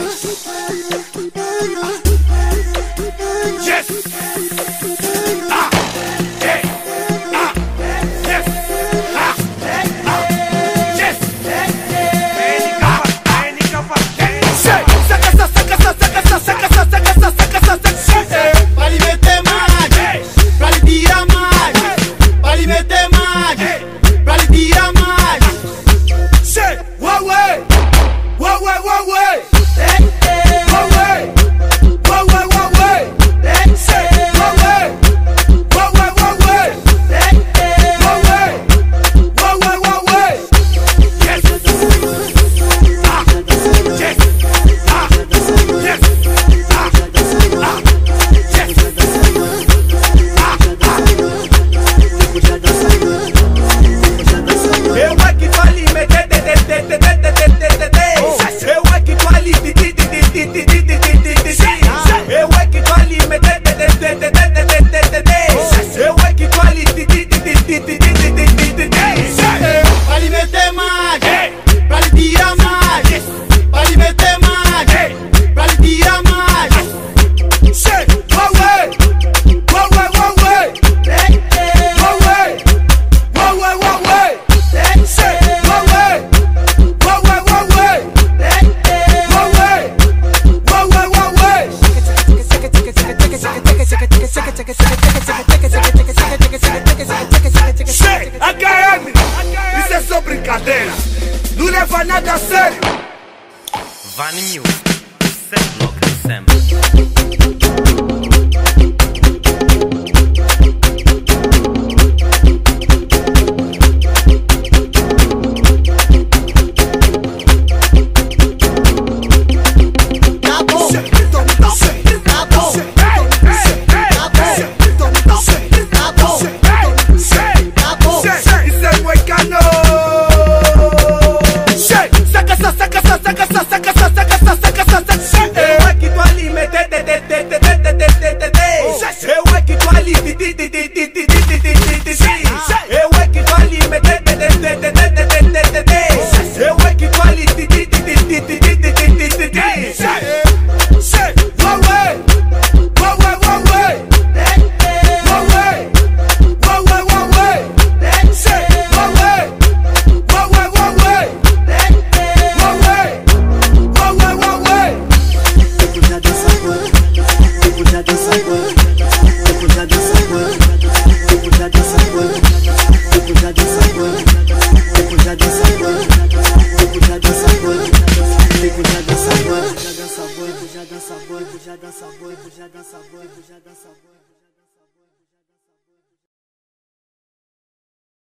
Yes. Hey. Yes. Yes. Pra lhe meter mais, pra lhe tirar mais, pra lhe meter mais, pra lhe tirar mais. Say, one way, one way, one way. Isso é só brincadeira, não leva nada a sério. Vani Music, set block ensemble. Já dança boi, já dança boi.